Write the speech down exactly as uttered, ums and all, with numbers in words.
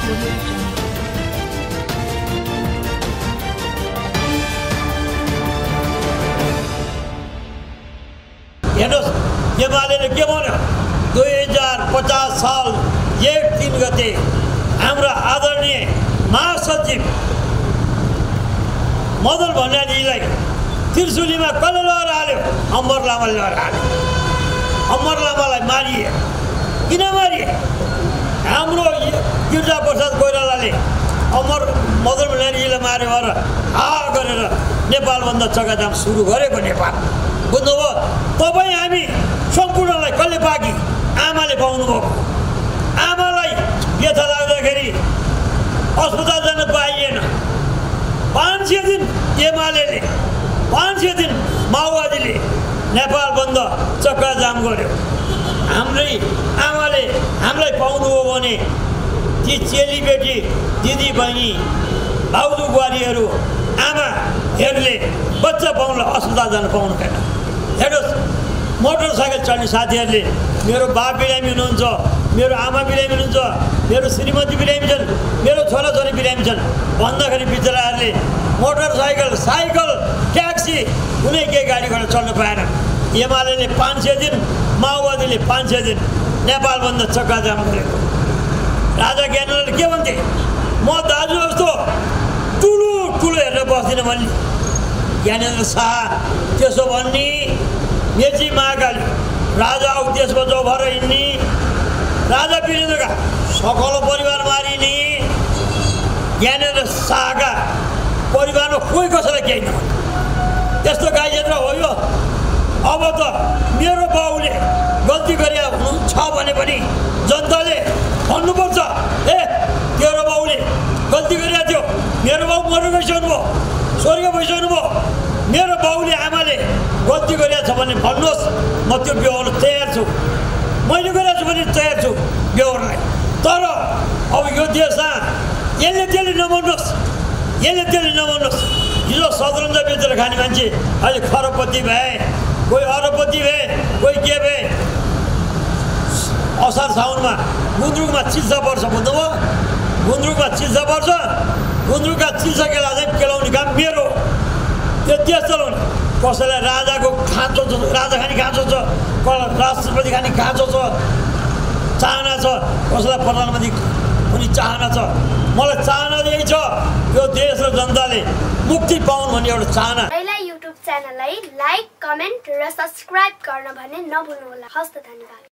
हेर्नुहोस् एमाले के भन्यो दुई हजार पचास साल एक तीन गते हाम्रो आदरणीय महासचिव मदन भण्डारीलाई त्रिशुलीमा कसले लगेर हाल्यो? अमर लामाले लगेर हाल्यो। अमर लामालाई मारिए। किन मारिए? हाम्रो गिरिजा प्रसाद कोइरालाले अमर मदन भण्डारीलाई मार्यो भनेर हा गरेर नेपालभन्दा चक्काजाम सुरु गरेको नेपाल। बुझ्नुभयो? तपाईँ हामी सम्पूर्णलाई कसले पाकी? आमाले पाउनु भएको। आमालाई व्यथा लाग्दाखेरि अस्पताल जान पाइएन। पाँच सय दिन एमाले पाँच सय दिन माओवादीले नेपाल बन्द चक्काजाम गर्यो। हाम्रै आमाले हामीलाई पाउनु हो भने ती चेलीबेटी दिदी बहिनी भाउजू बुहारीहरू आमाहरूले बच्चा पाउनुलाई अस्पताल जान पाउनु भएन। हेर्नुहोस् मोटरसाइकल चढ्ने साथीहरूले मेरो बाप बिरामी हुनुहुन्छ, मेरो आमा बिरामी हुनुहुन्छ, मेरो श्रीमती बिरामी छन्, मेरो छोराछोरी बिरामी छन् भन्दाखेरि बिचराहरूले मोटरसाइकल साइकल ट्याक्सी कुनै केही गाडी घोडा चल्न पाएन। एमाले पाँच सय दिन माओवादीले पाँच सय दिन नेपालभन्दा चक्काजाम गरेको। राजा ज्ञानेन्द्रले के भन्थे? म दाजु जस्तो ठुलो ठुलो हेरेर बस्दिनँ भन्ने ज्ञानेन्द्र शाह त्यसो भन्ने मेची महाकाली राजा उद्देश्यमा जो भएर हिँड्ने राजा वीरेन्द्रका सकल परिवार मारिने ज्ञानेन्द्र शाहका परिवारमा कोही कसैलाई केही नभन्छ। त्यस्तो गाईयन्त्र हो यो। अब त मेरो बाउले गल्ती गरे छ भने पनि जनताले भन्नुपर्छ ए तेरो बाउले गल्ती गरेको थियो, मेरो बाउ मर्नु गइसक्नु भयो, स्वर्ग भइसक्नु भयो, मेरो बाउले आमाले गल्ती गरेको छ भने भन्नुहोस्, म त्यो बेहोर्न तयार छु। मैले गरेको छु भने तयार छु बेहोर्नलाई। तर अब यो देशमा यसले त्यसले नभन्नुहोस्, यसले त्यसले नभन्नुहोस्। हिजो शतरन्ज बेचेर खाने मान्छे अहिले खरबपति भए, कोही अरबपति भए, कोही के भए। असार साउनमा गुन्द्रुकमा चिल्सा पर्छ। बुझ्नुभयो? गुन्द्रुकमा चिल्सा पर्छ। गुन्द्रुकका चिल्सा केला चाहिँ केलाउने काम मेरो। त्यो देश चलाउने। कसैलाई राजाको खाँचो छ, राजा खाने खाँचो छ, कसैलाई राष्ट्रपति खाने खाँचो छ, चाहना छ, कसैलाई प्रधानमन्त्री पनि चाहना छ। मलाई चाहना यही छ यो देश र जनताले मुक्ति पाउन् भन्ने एउटा चाहना। युट्युब च्यानललाई लाइक, कमेन्ट र सब्स्क्राइब गर्न भने नभुल्नुहोला। हस्त धन्यवाद।